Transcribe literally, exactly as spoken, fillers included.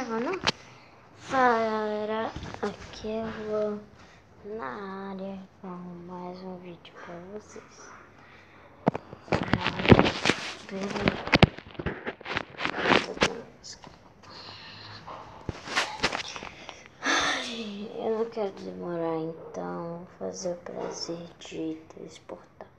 gravando? Fala galera, aqui eu vou na área com mais um vídeo pra vocês. Ai, eu não quero demorar, então vou fazer o prazer de transportar.